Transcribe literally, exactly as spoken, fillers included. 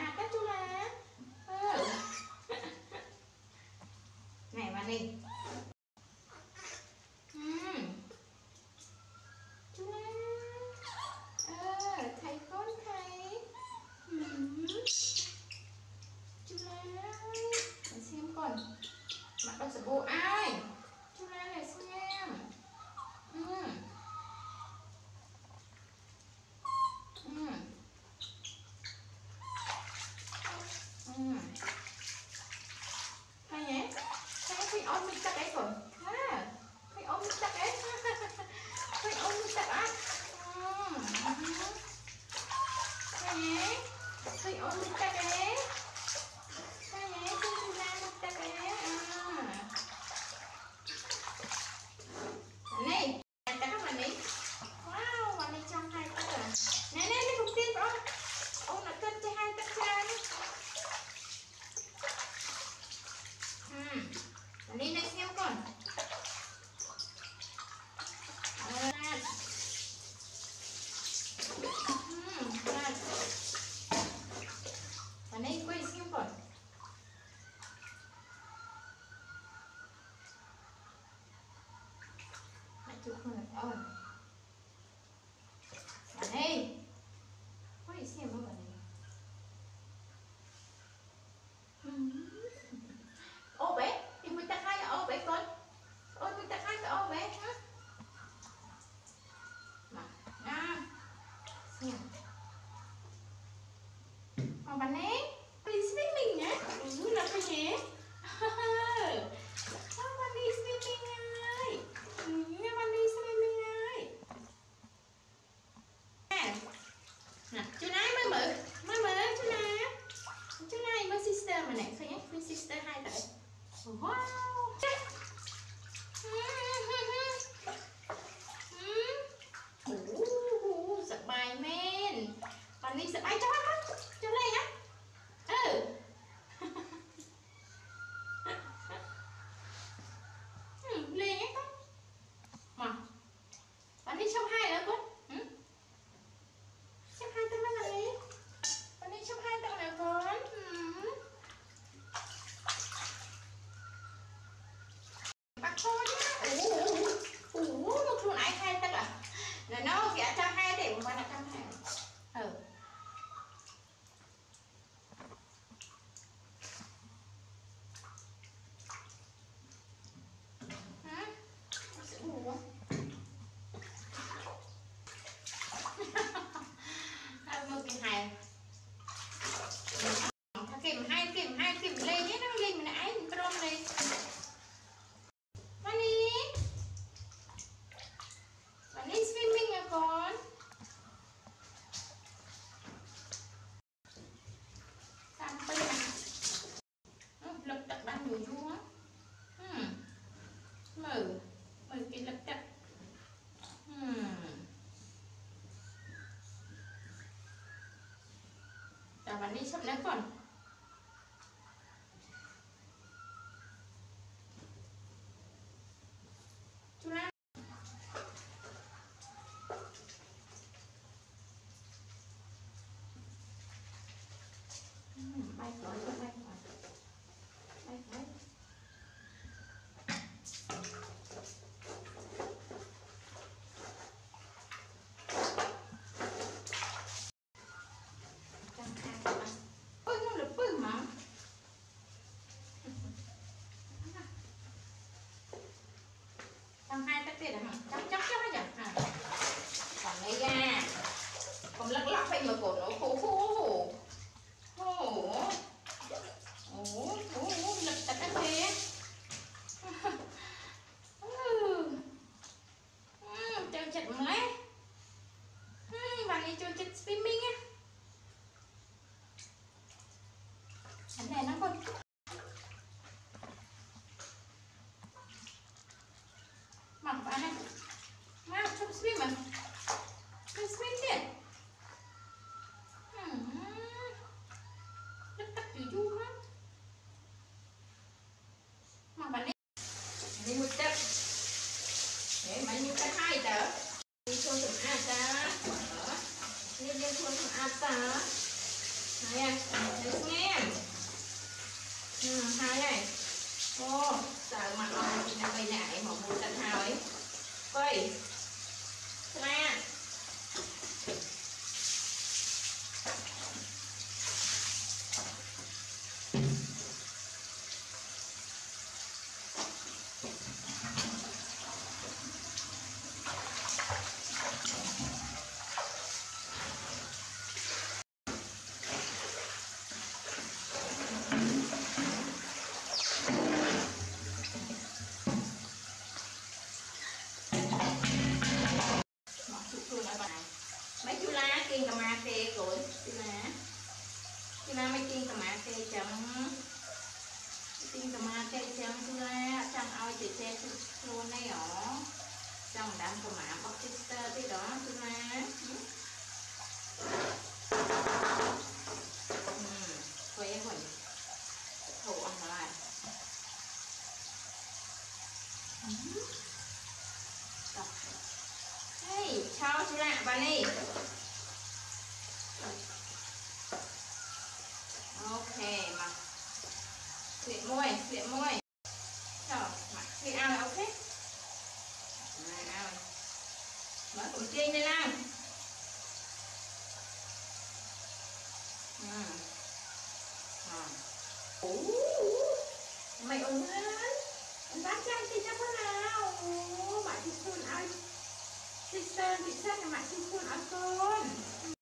mặt đó chú là. Ừ. Này bạn đi. Ừ. Chú là. Ờ, thầy con thầy. Ừ. Chú là. Để xem con. Mặt đâu sẽ bộ ai. Chú là này xem. Ừ. Ừ. Ừ. Hay nhé. Hay phải ôm mình chắc ấy rồi. Ha. Phải ôm mình chắc ấy. Phải ôm mình chắc á. Ừ. Hay nhé. Phải ôm mình chắc ấy. Hay nhé. Chú là mình chắc ấy. À. Này. Chắc các bạn đi. Wow, bạn đi trong hai tất à. Nè nè, đi cùng tiên con. Ôm nó cân cho hai tất ra. Ừ. Đi này xem con. À, ừ, à. Và đây quay xem con. Lại chụp con này. Ôi. Và đây. Quay xem nó vào đây. Ừ. Ô bé, thì mình ta khai ô bé con. Ôi mình ta khai cái ô bé hả? Mà, à. Xem. Còn bạn ấy, đi swimming nhé. Ừ, là cái nhé. Bạn đi swimming ơi. Ừ, bạn đi swimming ơi. Nè, chú này mới mở. Mới mở chú này. Chú này mới sister mà nè. Sao nhé? Với sister hai tại. Wow. Ủa, sợ bài men. Bạn đi sợ bài cho con. Cho lên á. Ừ. Ừ, lên á con. Mà. Bạn đi shop hai nữa con. Ừ. Shop hai tầng là gì? Bạn đi shop hai tầng nào con? Ừ. Bác cô nhá. Ủa, ủa, một luôn ai hai tầng à? Là nó kìa trăm hai để mà bạn là trăm hai. Ừ. Hả? Nó sẽ ngủ không? Một cái hài. Kìm hai kìm hai kìm lên nhé, nó lên mình nãy mình trôn đi. Honey. Bạn đi swimming à con? Sao pin à? Lập tập đang nhiều chú á. Hmm. Mở. Mở cái lập tập. Hmm. Chào bạn đi sắp nữa con. Chú Lan. Hmm. Bay khỏi, bay khỏi. Bay khỏi. Ôi, nó là bưng mà. Thằng hai tắc tiền hả? Chắc chắc chắc hết nhỉ? À. Còn đây ra. Còn lắc lắc phải mở cổ nó khổ khổ. Ồ. Ồ, ồ, lập tập ăn kìa. Ừ. Ừ, chơi chật một lát. Ừ, bạn đi chơi chật swimming á. Anh này nó con. Mặc bạn này. mấy chiên tầm mát cây trắng chiên tầm mát cây trắng chưa ra chẳng ao chị che luôn này ở trong đám tầm mát bóc tester tí đó chưa ra quay em quay thổ ăn lại hey chào chị lạ bà này ok mà xịn môi xịn môi chờ mà xịn ăn là ok này ăn mới cùng chiên đây nào ừ à. Mày ổn hết anh bác trang thì chắc thế nào bạn thì xuân ai thì sơn thì sơn là bạn thì xuân ở con